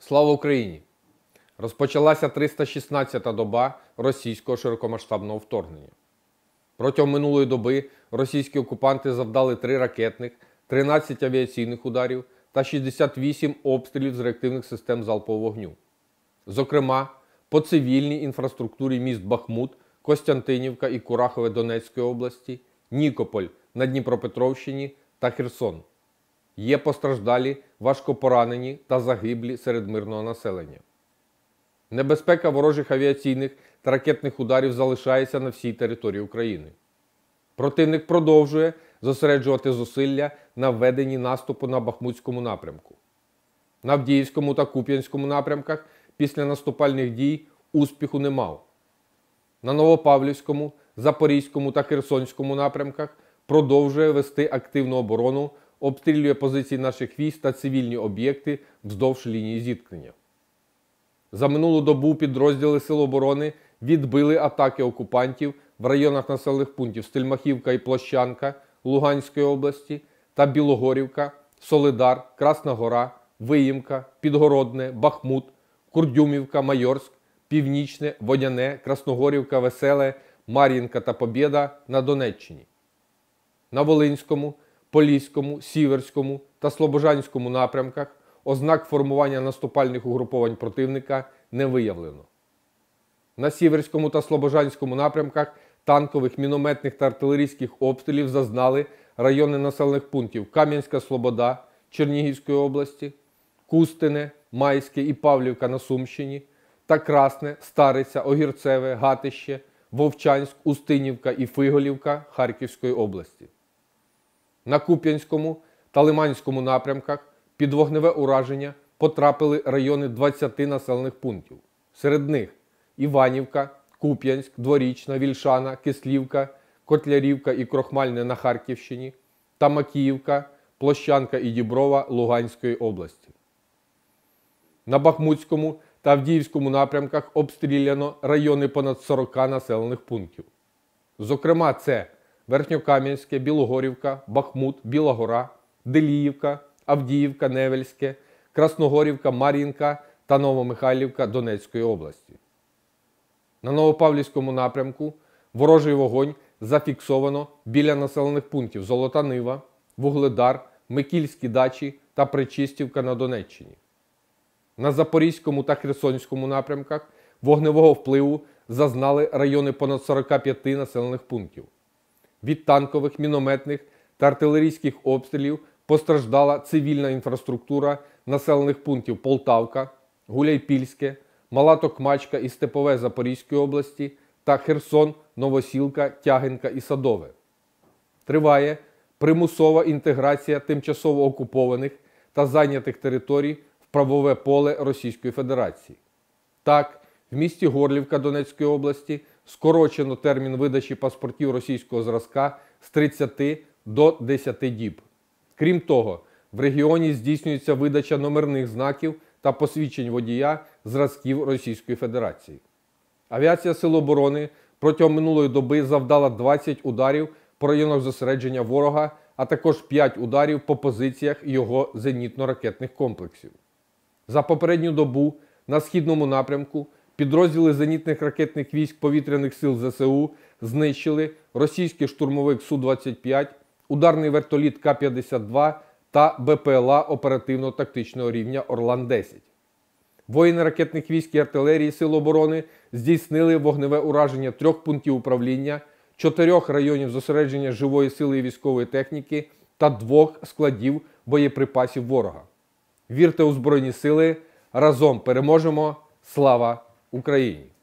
Слава Україні! Розпочалася 316-та доба російського широкомасштабного вторгнення. Протягом минулої доби російські окупанти завдали 3 ракетних, 13 авіаційних ударів та 68 обстрілів з реактивних систем залпового вогню. Зокрема, по цивільній інфраструктурі міст Бахмут, Костянтинівка і Курахове Донецької області, Нікополь на Дніпропетровщині та Херсон. Є постраждалі, важкопоранені та загиблі серед мирного населення. Небезпека ворожих авіаційних та ракетних ударів залишається на всій території України. Противник продовжує зосереджувати зусилля на веденні наступу на Бахмутському напрямку. На Авдіївському та Куп'янському напрямках після наступальних дій успіху не мав. На Новопавлівському, Запорізькому та Херсонському напрямках продовжує вести активну оборону, обстрілює позиції наших військ та цивільні об'єкти вздовж лінії зіткнення. За минулу добу підрозділи Сил оборони відбили атаки окупантів в районах населених пунктів Стельмахівка і Площанка Луганської області та Білогорівка, Солидар, Красна Гора, Виїмка, Підгородне, Бахмут, Курдюмівка, Майорськ, Північне, Водяне, Красногорівка, Веселе, Мар'їнка та Побєда на Донеччині. На Волинському, Поліському, Сіверському та Слобожанському напрямках ознак формування наступальних угруповань противника не виявлено. На Сіверському та Слобожанському напрямках танкових, мінометних та артилерійських обстрілів зазнали райони населених пунктів Кам'янська Слобода Чернігівської області, Кустине, Майське і Павлівка на Сумщині та Красне, Стариця, Огірцеве, Гатище, Вовчанськ, Устинівка і Фиголівка Харківської області. На Куп'янському та Лиманському напрямках під вогневе ураження потрапили райони 20 населених пунктів. Серед них Іванівка, Куп'янськ, Дворічна, Вільшана, Кислівка, Котлярівка і Крохмальне на Харківщині та Макіївка, Площанка і Діброва Луганської області. На Бахмутському та Авдіївському напрямках обстріляно райони понад 40 населених пунктів. Зокрема, це Верхньокам'янське, Білогорівка, Бахмут, Біла Гора, Деліївка, Авдіївка, Невельське, Красногорівка, Мар'їнка та Новомихайлівка Донецької області. На Новопавлівському напрямку ворожий вогонь зафіксовано біля населених пунктів Золота Нива, Вугледар, Микільські Дачі та Пречистівка на Донеччині. На Запорізькому та Херсонському напрямках вогневого впливу зазнали райони понад 45 населених пунктів. Від танкових, мінометних та артилерійських обстрілів постраждала цивільна інфраструктура населених пунктів Полтавка, Гуляйпільське, Мала Токмачка і Степове Запорізької області та Херсон, Новосілка, Тягинка і Садове. Триває примусова інтеграція тимчасово окупованих та зайнятих територій в правове поле Російської Федерації. Так, в місті Горлівка Донецької області скорочено термін видачі паспортів російського зразка з 30 до 10 діб. Крім того, в регіоні здійснюється видача номерних знаків та посвідчень водія зразків Російської Федерації. Авіація Сил оборони протягом минулої доби завдала 20 ударів по районах зосередження ворога, а також 5 ударів по позиціях його зенітно-ракетних комплексів. За попередню добу на східному напрямку підрозділи зенітних ракетних військ повітряних сил ЗСУ знищили російський штурмовик Су-25, ударний вертоліт К-52 та БПЛА оперативно-тактичного рівня Орлан-10. Воїни ракетних військ і артилерії Сил оборони здійснили вогневе ураження 3 пунктів управління, 4 районів зосередження живої сили і військової техніки та 2 складів боєприпасів ворога. Вірте у Збройні Сили! Разом переможемо! Слава Україні!